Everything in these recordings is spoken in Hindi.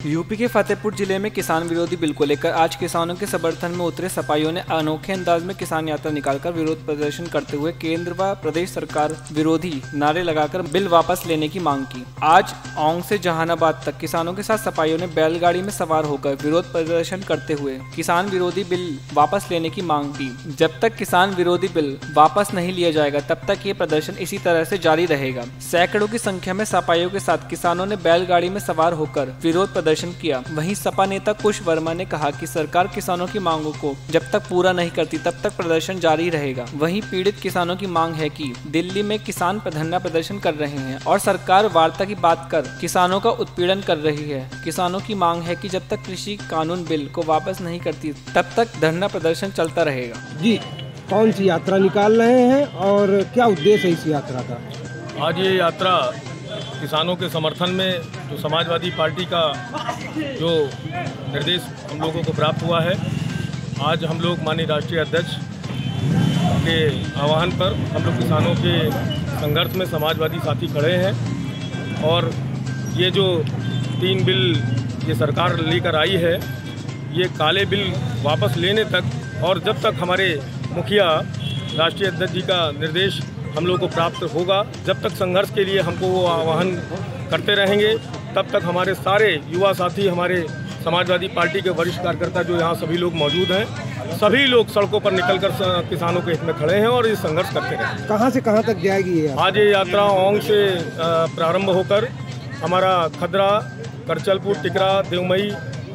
यूपी के फतेहपुर जिले में किसान विरोधी बिल को लेकर आज किसानों के समर्थन में उतरे सपाइयों ने अनोखे अंदाज में किसान यात्रा निकालकर विरोध प्रदर्शन करते हुए केंद्र व प्रदेश सरकार विरोधी नारे लगाकर बिल वापस लेने की मांग की। आज औंग से जहानाबाद तक किसानों के साथ सपाइयों ने बैलगाड़ी में सवार होकर विरोध प्रदर्शन करते हुए किसान विरोधी बिल वापस लेने की मांग की। जब तक किसान विरोधी बिल वापस नहीं लिया जाएगा तब तक ये प्रदर्शन इसी तरह से जारी रहेगा। सैकड़ों की संख्या में सपाइयों के साथ किसानों ने बैलगाड़ी में सवार होकर विरोध प्रदर्शन किया। वहीं सपा नेता कुश वर्मा ने कहा कि सरकार किसानों की मांगों को जब तक पूरा नहीं करती तब तक प्रदर्शन जारी रहेगा। वहीं पीड़ित किसानों की मांग है कि दिल्ली में किसान धरना प्रदर्शन कर रहे हैं और सरकार वार्ता की बात कर किसानों का उत्पीड़न कर रही है। किसानों की मांग है कि जब तक कृषि कानून बिल को वापस नहीं करती तब तक धरना प्रदर्शन चलता रहेगा। जी, कौन सी यात्रा निकाल रहे हैं और क्या उद्देश्य है इस यात्रा का? आज ये यात्रा किसानों के समर्थन में जो समाजवादी पार्टी का जो निर्देश हम लोगों को प्राप्त हुआ है, आज हम लोग माननीय राष्ट्रीय अध्यक्ष के आह्वान पर हम लोग किसानों के संघर्ष में समाजवादी साथी खड़े हैं। और ये जो 3 बिल ये सरकार लेकर आई है, ये काले बिल वापस लेने तक और जब तक हमारे मुखिया राष्ट्रीय अध्यक्ष जी का निर्देश हम लोग को प्राप्त होगा, जब तक संघर्ष के लिए हमको वो आह्वान करते रहेंगे, तब तक हमारे सारे युवा साथी, हमारे समाजवादी पार्टी के वरिष्ठ कार्यकर्ता जो यहाँ सभी लोग मौजूद हैं, सभी लोग सड़कों पर निकलकर किसानों के हित में खड़े हैं और ये संघर्ष करते रहेंगे। कहाँ से कहाँ तक जाएगी ये? आज ये यात्रा औंग से प्रारंभ होकर हमारा खदरा, करचलपुर, टिकरा, देवमई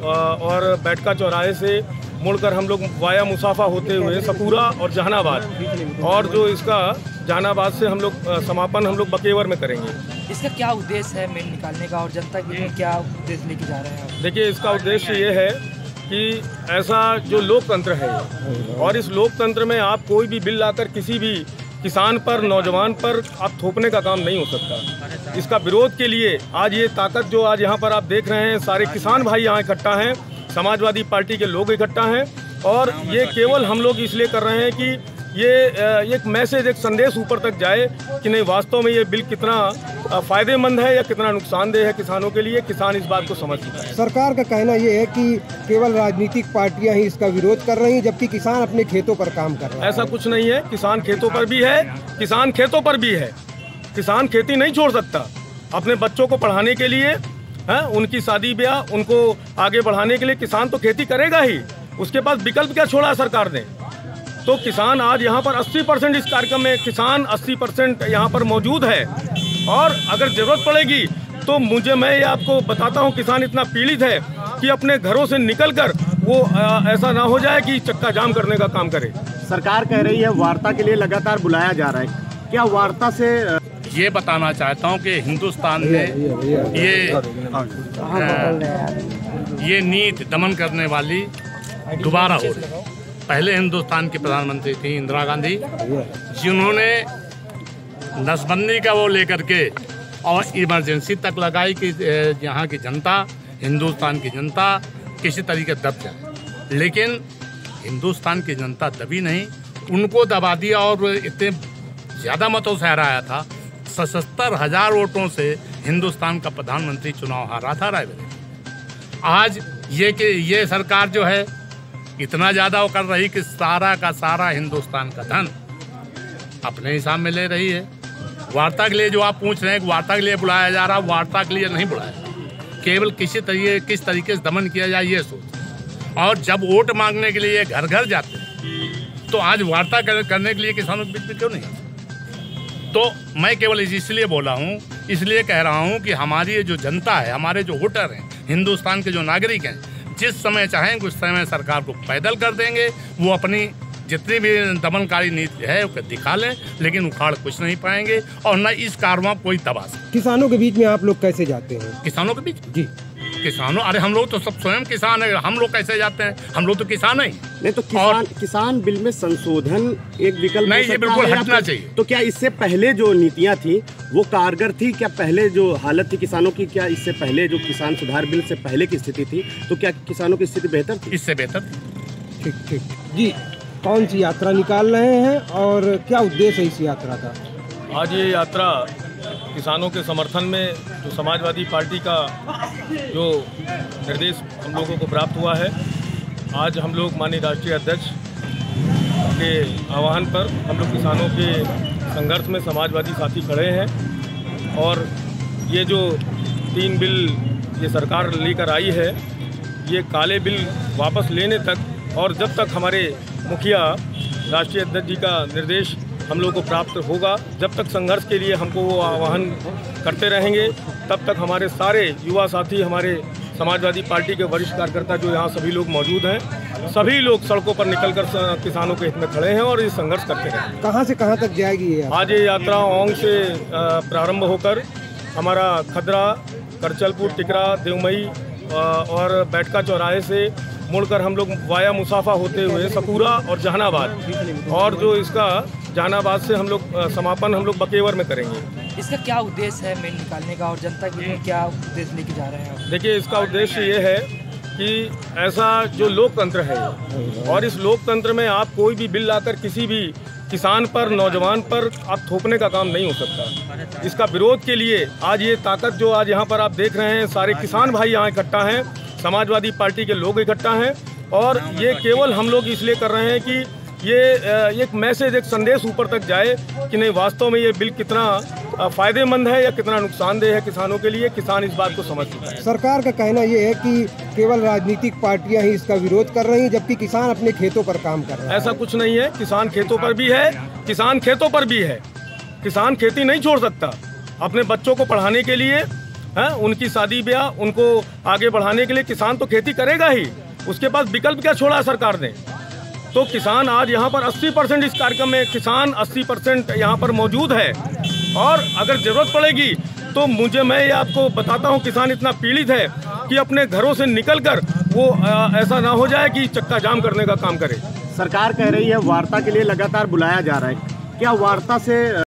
और बैठका चौराहे से मुड़कर हम लोग वाया मुसाफा होते हुए सपूरा और जहानाबाद, और जो इसका जहानाबाद से हम लोग समापन हम लोग बकेवर में करेंगे। इसका क्या उद्देश्य है मेल निकालने का और जनता के लिए क्या उद्देश्य लेके जा रहे हैं? देखिए, इसका उद्देश्य ये है कि ऐसा जो लोकतंत्र है और इस लोकतंत्र में आप कोई भी बिल लाकर किसी भी किसान पर, नौजवान पर आप थोपने का काम नहीं हो सकता। इसका विरोध के लिए आज ये ताकत जो आज यहाँ पर आप देख रहे हैं, सारे किसान भाई यहाँ इकट्ठा हैं, समाजवादी पार्टी के लोग इकट्ठा हैं, और ये केवल हम लोग इसलिए कर रहे हैं कि ये एक मैसेज, एक संदेश ऊपर तक जाए कि नहीं, वास्तव में ये बिल कितना फ़ायदेमंद है या कितना नुकसानदेह है किसानों के लिए। किसान इस बात को समझ चुका है। सरकार का कहना ये है कि केवल राजनीतिक पार्टियां ही इसका विरोध कर रही हैं, जबकि किसान अपने खेतों पर काम कर रहा है। ऐसा कुछ नहीं है। किसान खेतों पर भी है, किसान खेतों पर भी है। किसान खेती नहीं छोड़ सकता। अपने बच्चों को पढ़ाने के लिए, उनकी शादी ब्याह, उनको आगे बढ़ाने के लिए किसान तो खेती करेगा ही। उसके पास विकल्प क्या छोड़ा सरकार ने? तो किसान आज यहाँ पर 80% इस कार्यक्रम में किसान 80% यहाँ पर मौजूद है, और अगर ज़रूरत पड़ेगी तो मैं ये आपको बताता हूँ, किसान इतना पीड़ित है कि अपने घरों से निकलकर वो ऐसा ना हो जाए कि चक्का जाम करने का काम करे। सरकार कह रही है वार्ता के लिए लगातार बुलाया जा रहा है, क्या वार्ता से? ये बताना चाहता हूँ कि हिंदुस्तान में ये नीति दमन करने वाली दोबारा हो रही है। पहले हिंदुस्तान की प्रधानमंत्री थी इंदिरा गांधी, जिन्होंने नसबंदी का वो लेकर के और इमरजेंसी तक लगाई कि यहाँ की जनता, हिंदुस्तान की जनता किसी तरीके दब जाए। लेकिन हिंदुस्तान की जनता दबी नहीं, उनको दबा दिया और इतने ज़्यादा मतों से हराया था। 77,000 वोटों से हिंदुस्तान का प्रधानमंत्री चुनाव हारा था रायबरेली। आज ये सरकार जो है इतना ज़्यादा वो कर रही कि सारा का सारा हिंदुस्तान का धन अपने हिसाब में ले रही है। वार्ता के लिए जो आप पूछ रहे हैं, वार्ता के लिए बुलाया जा रहा, वार्ता के लिए नहीं बुलाया, केवल किस तरीके से दमन किया जाए ये सोच। और जब वोट मांगने के लिए घर घर जाते हैं तो आज वार्ता करने के लिए किसानों के बीच में क्यों नहीं? तो मैं केवल इसलिए बोला हूँ, इसलिए कह रहा हूँ कि हमारी ये जो जनता है, हमारे जो वोटर हैं, हिंदुस्तान के जो नागरिक हैं, जिस समय चाहेंगे उस समय सरकार को पैदल कर देंगे। वो अपनी जितनी भी दमनकारी नीति है वो दिखा लें, लेकिन उखाड़ कुछ नहीं पाएंगे और न इस कारवां कोई दबा सके। किसानों के बीच में आप लोग कैसे जाते हैं? किसानों के बीच? जी, किसानों, अरे हम लोग तो सब स्वयं किसान है, हम लोग कैसे जाते हैं? हम लोग तो किसान ही नहीं। तो किसान बिल में संशोधन एक विकल्प नहीं, ये बिल्कुल हटना चाहिए। तो क्या इससे पहले जो नीतियां थी वो कारगर थी? क्या पहले जो हालत थी किसानों की, क्या इससे पहले जो किसान सुधार बिल से पहले की स्थिति थी, तो क्या किसानों की स्थिति बेहतर थी? इससे बेहतर थी। ठीक। जी, कौन सी यात्रा निकाल रहे हैं और क्या उद्देश्य है इस यात्रा का? आज ये यात्रा किसानों के समर्थन में जो समाजवादी पार्टी का जो निर्देश हम लोगों को प्राप्त हुआ है, आज हम लोग माननीय राष्ट्रीय अध्यक्ष के आह्वान पर हम लोग किसानों के संघर्ष में समाजवादी साथी खड़े हैं। और ये जो 3 बिल ये सरकार लेकर आई है, ये काले बिल वापस लेने तक और जब तक हमारे मुखिया राष्ट्रीय अध्यक्ष जी का निर्देश हम लोग को प्राप्त होगा, जब तक संघर्ष के लिए हमको वो आह्वान करते रहेंगे, तब तक हमारे सारे युवा साथी, हमारे समाजवादी पार्टी के वरिष्ठ कार्यकर्ता जो यहाँ सभी लोग मौजूद हैं, सभी लोग सड़कों पर निकलकर किसानों के हित में खड़े हैं और ये संघर्ष करते हैं। कहाँ से कहाँ तक जाएगी ये? आज ये यात्रा ओंग से प्रारंभ होकर हमारा खदरा, करचलपुर, टिकरा, देवमई और बैठका चौराहे से मुड़कर हम लोग वाया मुसाफा होते हुए सपूरा और जहानाबाद, और जो इसका जहानाबाद से हम लोग समापन हम लोग बकेवर में करेंगे। इसका क्या उद्देश्य है मेल निकालने का, और जनता के लिए क्या उद्देश्य लेके जा रहे हैं आप? देखिए, इसका उद्देश्य ये है कि ऐसा जो लोकतंत्र है, और इस लोकतंत्र में आप कोई भी बिल लाकर किसी भी किसान पर, नौजवान पर आप थोपने का काम नहीं हो सकता। इसका विरोध के लिए आज ये ताकत जो आज यहाँ पर आप देख रहे हैं, सारे किसान भाई यहाँ इकट्ठा हैं, समाजवादी पार्टी के लोग इकट्ठा हैं, और ये केवल हम लोग इसलिए कर रहे हैं कि ये एक मैसेज, एक संदेश ऊपर तक जाए कि नहीं, वास्तव में ये बिल कितना फ़ायदेमंद है या कितना नुकसानदेह है किसानों के लिए। किसान इस बात को समझ चुका है। सरकार का कहना ये है कि केवल राजनीतिक पार्टियां ही इसका विरोध कर रही हैं, जबकि किसान अपने खेतों पर काम कर रहा है। ऐसा कुछ नहीं है, किसान खेतों पर भी है, किसान खेतों पर भी है। किसान खेती नहीं छोड़ सकता अपने बच्चों को पढ़ाने के लिए, है उनकी शादी ब्याह, उनको आगे बढ़ाने के लिए किसान तो खेती करेगा ही। उसके पास विकल्प क्या छोड़ा सरकार ने? तो किसान आज यहाँ पर 80% इस कार्यक्रम में किसान 80% यहाँ पर मौजूद है, और अगर ज़रूरत पड़ेगी तो मैं ये आपको बताता हूँ, किसान इतना पीड़ित है कि अपने घरों से निकलकर वो ऐसा ना हो जाए कि चक्का जाम करने का काम करे। सरकार कह रही है वार्ता के लिए लगातार बुलाया जा रहा है, क्या वार्ता से